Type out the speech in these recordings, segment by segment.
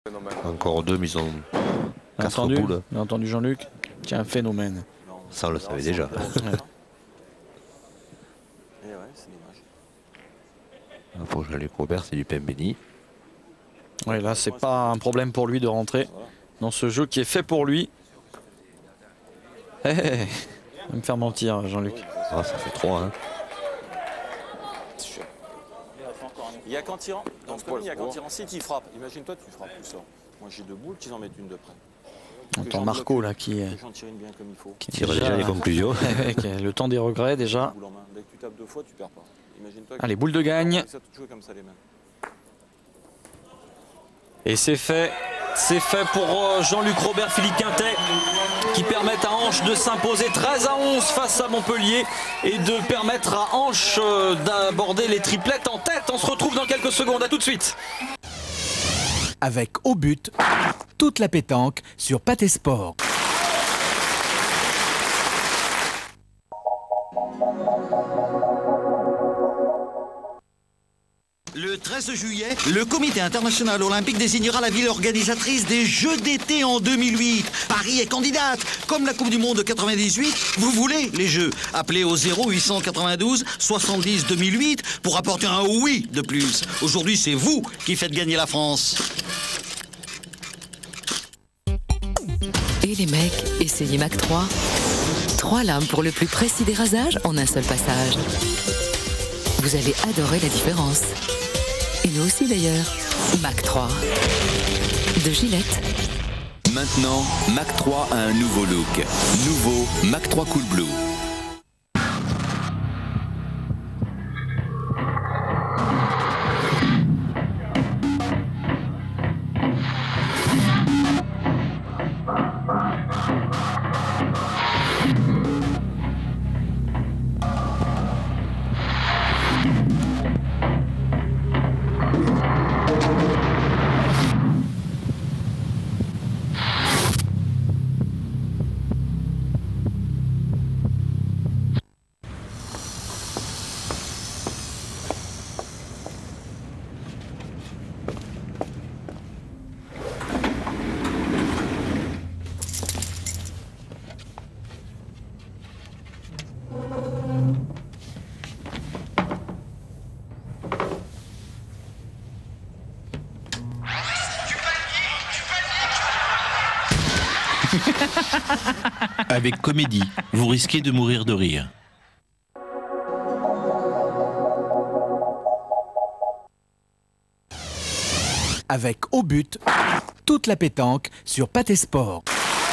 Encore deux, mais ils ont 4 boules. J'ai entendu Jean-Luc. C'est un phénomène. Ça, on le savait déjà. Pour Jean-Luc Robert, c'est du pain béni. Oui, là, c'est pas un problème pour lui de rentrer dans ce jeu qui est fait pour lui. Il va me faire mentir, Jean-Luc. Ah, ça fait 3. Hein. Il y a qu'en tirant, dans ce commune, il y a qu'en tirant, si tu frappes, imagine-toi tu frappes plus ça. Moi j'ai deux boules, qu'ils en mettent une de près. On entend Marco là qui tire déjà les conclusions. Avec le temps des regrets déjà. Dès que tu tapes deux fois, tu perds pas. Allez, boule de gagne. Et c'est fait. C'est fait pour Jean-Luc Robert, Philippe Quintet, qui permettent à Anche de s'imposer 13-11 face à Montpellier et de permettre à Anche d'aborder les triplettes en tête. On se retrouve dans quelques secondes, à tout de suite. Avec au but, toute la pétanque sur Pâté Sport. Le 13 juillet, le Comité international olympique désignera la ville organisatrice des Jeux d'été en 2008. Paris est candidate. Comme la Coupe du Monde de 98, vous voulez les Jeux. Appelez au 0892 70 2008 pour apporter un oui de plus. Aujourd'hui, c'est vous qui faites gagner la France. Et les mecs, essayez Mac 3. 3 lames pour le plus précis des rasages en un seul passage. Vous allez adorer la différence. Et nous aussi d'ailleurs. Mac 3 de Gillette. Maintenant, Mac 3 a un nouveau look. Nouveau Mac 3 Cool Blue. Avec Comédie, vous risquez de mourir de rire. Avec au but, toute la pétanque sur Pâté Sport.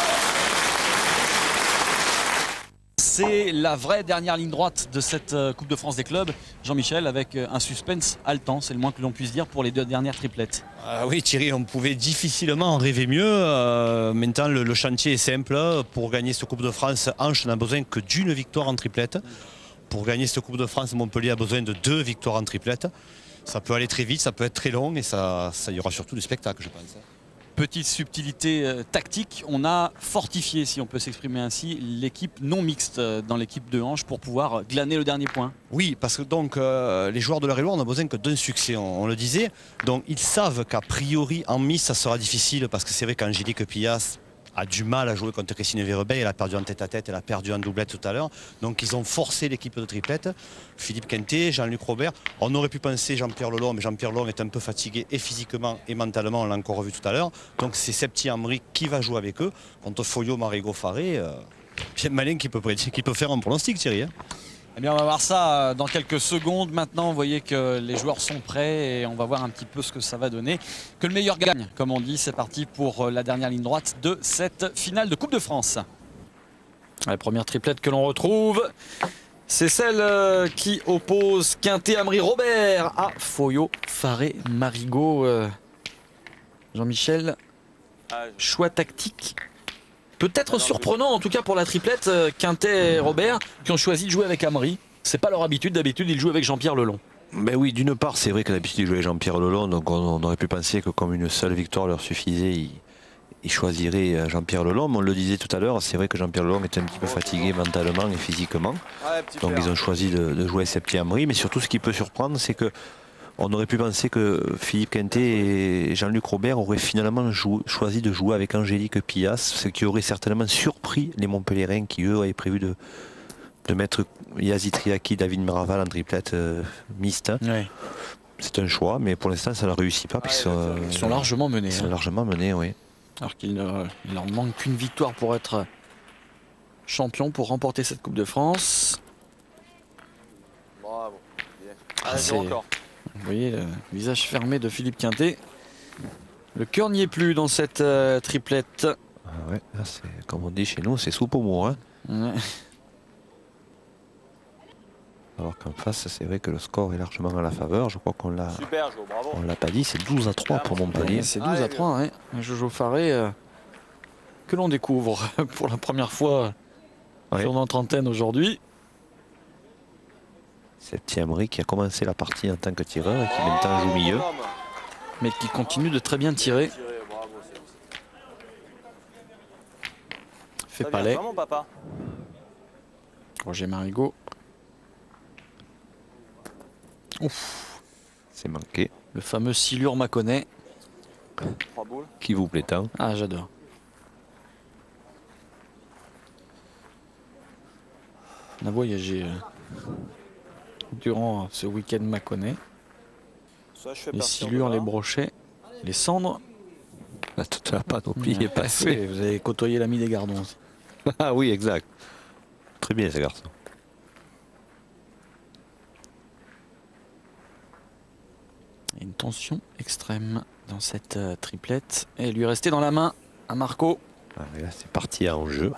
C'est la vraie dernière ligne droite de cette Coupe de France des clubs, Jean-Michel, avec un suspense haletant, c'est le moins que l'on puisse dire pour les deux dernières triplettes. Oui Thierry, on pouvait difficilement en rêver mieux. Maintenant le chantier est simple. Pour gagner cette Coupe de France, Anche n'a besoin que d'une victoire en triplette. Pour gagner cette Coupe de France, Montpellier a besoin de 2 victoires en triplette. Ça peut aller très vite, ça peut être très long et ça y aura surtout du spectacle, je pense. Petite subtilité tactique, on a fortifié, si on peut s'exprimer ainsi, l'équipe non mixte dans l'équipe de Anche pour pouvoir glaner le dernier point. Oui, parce que donc les joueurs de l'Eure-et-Loire n'ont besoin que d'un succès, on le disait. Donc ils savent qu'a priori en mise ça sera difficile parce que c'est vrai qu'Angélique Pillas a du mal à jouer contre Christine Verbeil, elle a perdu en tête-à-tête, elle a perdu en doublette tout à l'heure. Donc ils ont forcé l'équipe de triplette. Philippe Quintet, Jean-Luc Robert. On aurait pu penser Jean-Pierre Lelong, mais Jean-Pierre Lelong est un peu fatigué et physiquement et mentalement, on l'a encore vu tout à l'heure. Donc c'est Septi Amri qui va jouer avec eux contre Foyo, Marigot, Faré. Bien malin qui peut faire un pronostic, Thierry. Hein. Eh bien, on va voir ça dans quelques secondes. Maintenant, vous voyez que les joueurs sont prêts et on va voir un petit peu ce que ça va donner. Que le meilleur gagne, comme on dit. C'est parti pour la dernière ligne droite de cette finale de Coupe de France. La première triplette que l'on retrouve, c'est celle qui oppose Quintet, Amri, Robert à Foyo, Faré, Marigot. Jean-Michel, choix tactique peut-être surprenant en tout cas pour la triplette Quintet et Robert qui ont choisi de jouer avec Amri. C'est pas leur habitude, d'habitude ils jouent avec Jean-Pierre Lelong. Ben oui, d'une part c'est vrai que d'habitude ils jouaient avec Jean-Pierre Lelong, donc on aurait pu penser que comme une seule victoire leur suffisait, ils choisiraient Jean-Pierre Lelong. Mais on le disait tout à l'heure, c'est vrai que Jean-Pierre Lelong était un petit peu fatigué mentalement et physiquement. Donc ils ont choisi de jouer Septi Amri, mais surtout ce qui peut surprendre c'est que On aurait pu penser que Philippe Quintet et Jean-Luc Robert auraient finalement choisi de jouer avec Angélique Pias, ce qui aurait certainement surpris les Montpelliérains qui, eux, avaient prévu de mettre Yazid Triaki, David Maraval en triplette mixte. Ouais. C'est un choix, mais pour l'instant, ça ne réussit pas. Ils sont largement menés. Ils sont largement menés, oui. Alors qu'il il leur manque qu'une victoire pour être champion, pour remporter cette Coupe de France. Bravo. Bien. Ah, Allez, encore. Vous voyez le visage fermé de Philippe Quintet. Le cœur n'y est plus dans cette triplette. Ah ouais, là, comme on dit chez nous, c'est soupe au mot. Hein. Ouais. Alors qu'en face, c'est vrai que le score est largement à la faveur. Je crois qu'on l'a. Super, Jo, bravo. On l'a pas dit, c'est 12-3 pour Montpellier. C'est 12-3, hein. Un Jojo Faré que l'on découvre pour la première fois sur notre antenne aujourd'hui. C'est Thierry qui a commencé la partie en tant que tireur et qui maintenant joue milieu. Mais qui continue de très bien tirer. Fait palais. Vraiment, papa. Roger Marigot. Ouf. C'est manqué. Le fameux silure Mâconnais. 3 boules. Qui vous plaît tant? Ah, j'adore. On a voyagé durant ce week-end Mâconnais. Les silures, les brochets, les cendres. Toute la panoplie est passée. Oui, vous avez côtoyé l'ami des Gardons. Ah oui, exact. Très bien, ce garçon. Une tension extrême dans cette triplette. Et lui rester dans la main à Marco. Ah, là, c'est parti en jeu.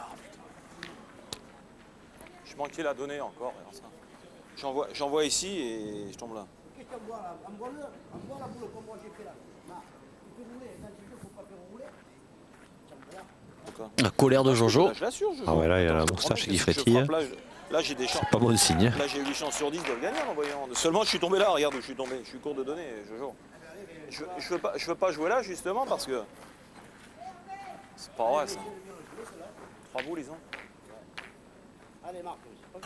Je manquais la donnée encore. J'en vois ici et je tombe là. La colère de Jojo. Je l'assure, Jojo. Ah ouais, là, il y a la moustache qui frétille. Là, j'ai des chances. C'est pas bon signe. Là, j'ai eu 8 chances sur 10 de le gagner en voyant. Seulement, je suis tombé là. Regarde où je suis tombé. Je suis court de données, Jojo. Je veux pas jouer là, justement, parce que c'est pas vrai, ça. 3 boules, ils ont. Allez, Marc, c'est pas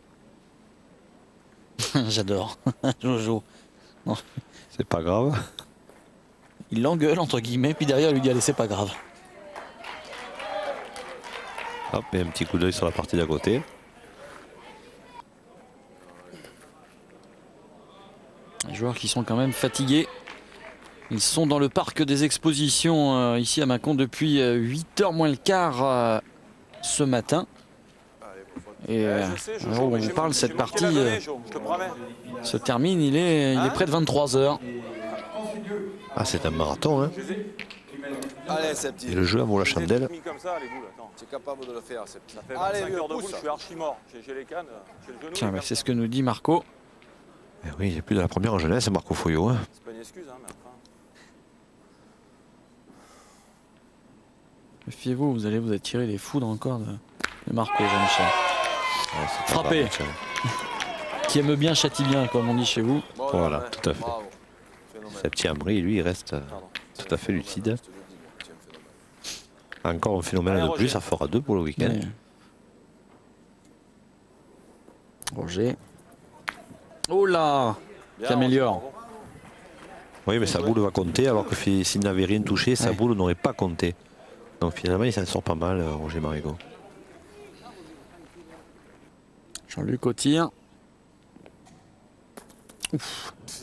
grave. J'adore. Jojo. Non. C'est pas grave. Il l'engueule, entre guillemets, puis derrière, il lui dit allez, c'est pas grave. Hop, et un petit coup d'œil sur la partie d'à côté. Les joueurs qui sont quand même fatigués. Ils sont dans le parc des expositions ici à Mâcon depuis 8h moins le quart ce matin. Et alors où on vous parle, cette partie se termine, il est près de 23h. Ah, c'est un marathon, hein. Allez, c'est petit. Et le jeu à vaut la chandelle. Tu es capable de le faire, c'est petit. Ça fait 25 heures de boule, je suis archi mort. J'ai les cannes, j'ai le genou. Tiens, c'est ce que nous dit Marco. Eh oui, il n'y a plus de la première en jeunesse, Marco Foyot. Hein. C'est pas une excuse, hein, mais enfin. Méfiez-vous, vous allez vous attirer les foudres encore de Marco, Jean-Michel. Ouais, Frappé. Qui aime bien châtie bien, comme on dit chez vous. Bon, voilà, ouais, tout à fait. bravo. Ce petit Ambry, lui, il reste tout à fait lucide. Encore un phénomène de plus, ça fera 2 pour le week-end. Ouais. Roger. Oh là, qui améliore. Oui, mais sa boule va compter, alors que s'il n'avait rien touché, sa boule n'aurait pas compté. Donc finalement, il s'en sort pas mal, Roger Marigot. Jean-Luc au tir. Ouf. C'est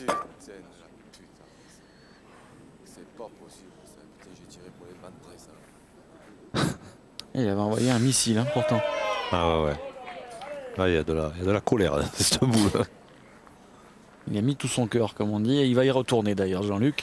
pas possible, ça. Putain, j'ai tiré pour les ventres, ça. Il avait envoyé un missile, hein, pourtant. Ah ouais. Là, il y a de la colère dans cette boule. Il a mis tout son cœur, comme on dit, et il va y retourner d'ailleurs, Jean-Luc.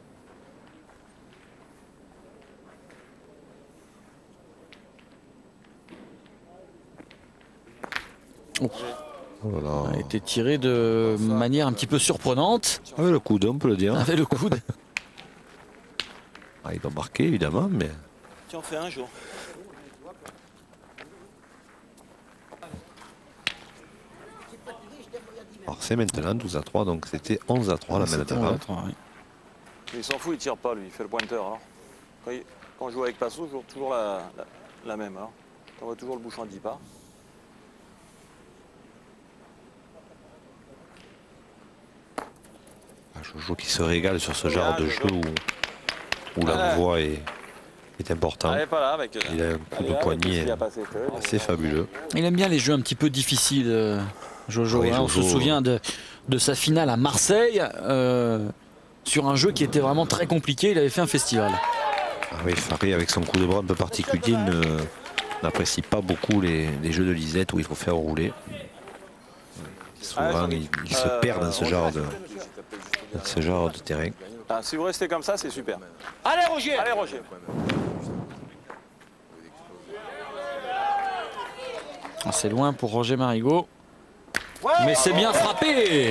Oh. Oh là là. A été tiré de manière un petit peu surprenante. Avec le coude, on peut le dire. Avec le coude. Ah, il doit marquer, évidemment, mais... Tiens, on fait un jour. Alors c'est maintenant 12-3, donc c'était 11-3 la même avant. Il s'en fout, il tire pas, lui, il fait le pointeur. Alors. Quand je joue avec Passo, je joue toujours la même. Alors. On voit toujours le bouchon à 10 pas. Jojo qui se régale sur ce genre de jeu où la voix est importante. Il a un coup de poignet assez fabuleux. Il aime bien les jeux un petit peu difficiles, Jojo. Oui, On se souvient de sa finale à Marseille, sur un jeu qui était vraiment très compliqué. Il avait fait un festival. Ah oui, Faré, avec son coup de bras un peu particulier, n'apprécie pas beaucoup les jeux de Lisette où il faut faire rouler. Souvent, il se perd dans ce genre de terrain. Ah, si vous restez comme ça, c'est super. Allez Roger! Allez Roger! C'est loin pour Roger Marigot. Mais c'est bien frappé!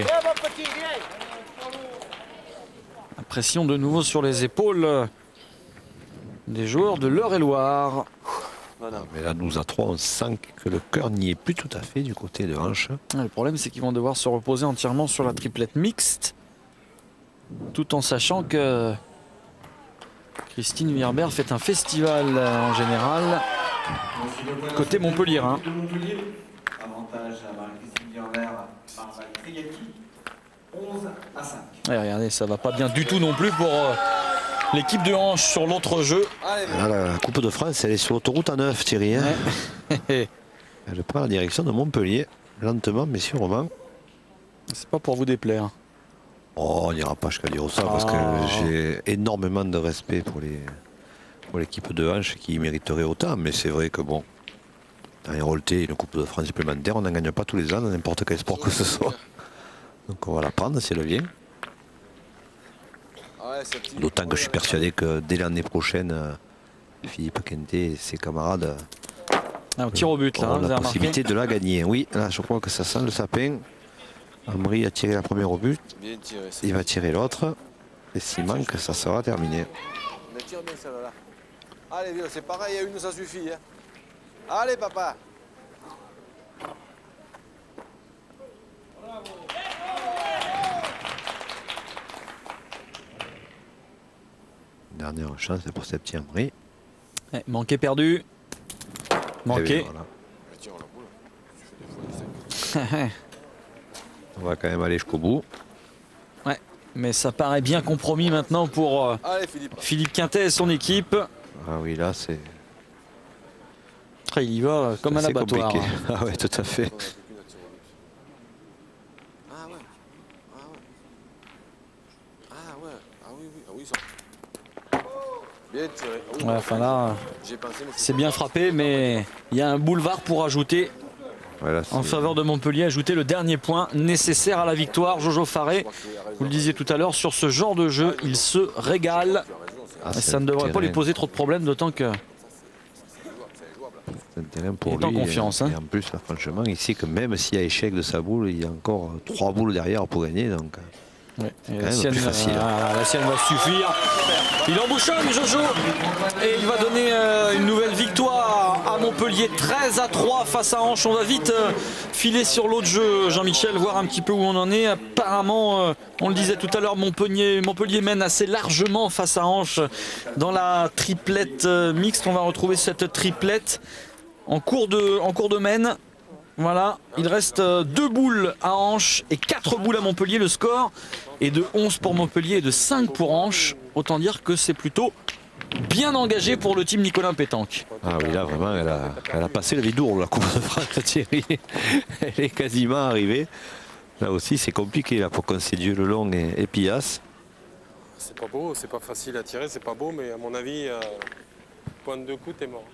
La pression de nouveau sur les épaules des joueurs de l'Eure-et-Loire. Mais là, 12-3, on sent que le cœur n'y est plus tout à fait du côté de Hanche. Le problème, c'est qu'ils vont devoir se reposer entièrement sur la triplette mixte, tout en sachant que Christine Wierber fait un festival en général côté Montpellier. Hein. Avantage à Marie-Christine Wierber par Triati, 11-5. Ouais, regardez, ça va pas bien du tout non plus pour l'équipe de Hanche sur l'autre jeu. Là, la Coupe de France, elle est sur l'autoroute à 9, Thierry. Hein. Elle prend la direction de Montpellier, lentement mais sûrement. C'est pas pour vous déplaire. Oh, on n'ira pas jusqu'à dire ça, parce que j'ai énormément de respect pour l'équipe de Hanche qui mériterait autant. Mais c'est vrai que bon, dans Hérolté, une Coupe de France supplémentaire, on n'en gagne pas tous les ans dans n'importe quel sport que ce soit. Donc on va la prendre si elle vient. D'autant que je suis persuadé que dès l'année prochaine, Philippe Quintet et ses camarades un tir au but, là, auront la possibilité de la gagner. Oui, là je crois que ça sent le sapin. Ambry a tiré la première au but. Il va tirer l'autre. Et s'il manque, ça sera terminé. Mais tire bien celle-là. Allez, vieux, c'est pareil, il y a une, ça suffit. Hein. Allez, papa. Dernière chance pour ce petit Ambry. Manqué, perdu. Manqué. On va quand même aller jusqu'au bout. Ouais, mais ça paraît bien compromis maintenant pour Allez, Philippe Quintet et son équipe. Ah oui, là c'est... Il y va comme un abattoir. Ah ouais, tout à fait. Ah ouais. Ah ouais. Ah oui, oui. Ah oui, ça. Bien tiré. Ah oui, ouais, enfin là, c'est bien frappé, mais il y a un boulevard pour ajouter. Voilà, en faveur de Montpellier, ajouter le dernier point nécessaire à la victoire. Jojo Faré, vous le disiez tout à l'heure, sur ce genre de jeu, il se régale. Ça ne devrait pas lui poser trop de problèmes, d'autant que c'est un terrain pour il est lui. En confiance. Et en plus, là, franchement, il sait que même s'il y a échec de sa boule, il y a encore 3 boules derrière pour gagner. Donc, la sienne, plus facile. La sienne va suffire. Il embouchonne Jojo et il va donner une nouvelle victoire à Montpellier, 13-3 face à Hanche. On va vite filer sur l'autre jeu, Jean-Michel, voir un petit peu où on en est. Apparemment, on le disait tout à l'heure, Montpellier mène assez largement face à Hanche dans la triplette mixte. On va retrouver cette triplette en cours de mène. Voilà, il reste 2 boules à Hanche et 4 boules à Montpellier. Le score est de 11 pour Montpellier et de 5 pour Hanche. Autant dire que c'est plutôt bien engagé pour le team Nicolas Pétanque. Ah oui, là vraiment, elle a passé le Vidour, la Coupe de France, Thierry. Elle est quasiment arrivée. Là aussi, c'est compliqué là, pour Concedieux, Lelong et Pillas. C'est pas beau, c'est pas facile à tirer, c'est pas beau, mais à mon avis, pointe de coup, t'es mort.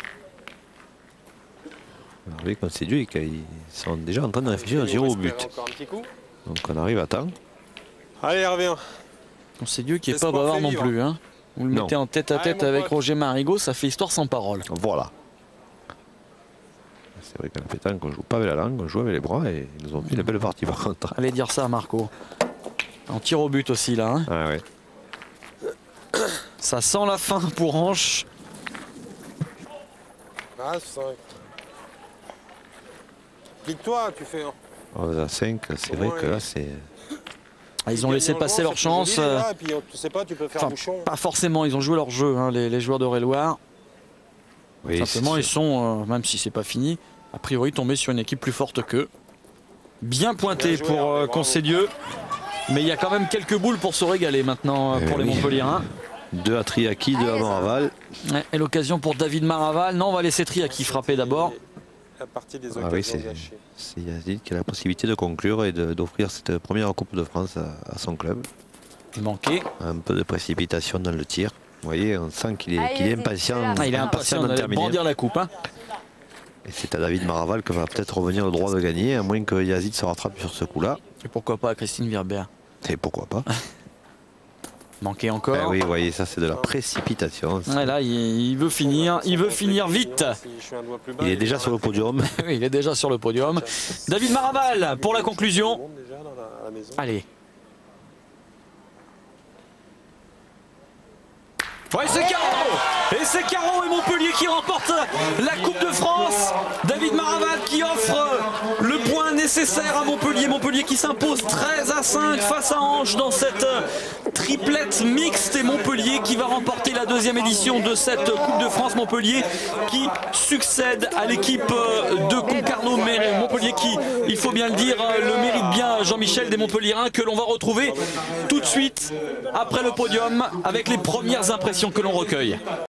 Oui, Concedieux, ils sont déjà en train de réfléchir à tirer au but. Donc on arrive à temps. Allez, reviens. Concedieux qui n'est pas bavard non plus. Hein. Vous le mettez en tête à tête avec Roger Marigot, ça fait histoire sans parole. Voilà. C'est vrai qu'à la pétanque, on ne joue pas avec la langue, on joue avec les bras et ils nous ont fait une belle partie par contre. Allez dire ça à Marco. En tir au but aussi là. Hein. Ah ouais. Ça sent la fin pour Hanche. Ah, c'est vrai. Clique-toi, tu fais. À 5, c'est vrai que là c'est... Ils ont laissé passer leur chance. Joli, là, et puis, tu sais pas, tu peux faire bouchon. Pas forcément, ils ont joué leur jeu, hein, les joueurs d'Eure-et-Loire. Oui, simplement, ils sont, même si c'est pas fini, a priori tombés sur une équipe plus forte qu'eux. Bien pointé pour Concedieux. Mais il y a quand même quelques boules pour se régaler maintenant pour les Montpelliérains. 2 à Triaki, 2 à Maraval. Ouais, et l'occasion pour David Maraval. Non, on va laisser Triaki frapper d'abord. La partie des Ah oui, c'est Yazid qui a la possibilité de conclure et d'offrir cette première Coupe de France à son club. Il manquait. Un peu de précipitation dans le tir. Vous voyez, on sent qu'il est impatient. Il est impatient de brandir la coupe. Hein. Et c'est à David Maraval que va peut-être revenir le droit de gagner, à moins que Yazid se rattrape sur ce coup-là. Et pourquoi pas à Christine Virber. Et pourquoi pas. Manqué encore. Ben oui, vous voyez, ça c'est de la précipitation. Ouais, là, il veut finir vite. Il est déjà sur le podium. Oui, il est déjà sur le podium. David Maraval pour la conclusion. Allez. Ouais, c'est carreau. Et c'est carreau et Montpellier qui remporte la Coupe de France. David Maraval qui offre le point nécessaire à Montpellier. Montpellier qui s'impose 13-5 face à Ange dans cette triplette mixte. Et Montpellier qui va remporter la 2e édition de cette Coupe de France. Montpellier qui succède à l'équipe de Concarneau. Montpellier qui, il faut bien le dire, le mérite bien, Jean-Michel, des Montpelliérains, que l'on va retrouver tout de suite après le podium avec les premières impressions que l'on recueille.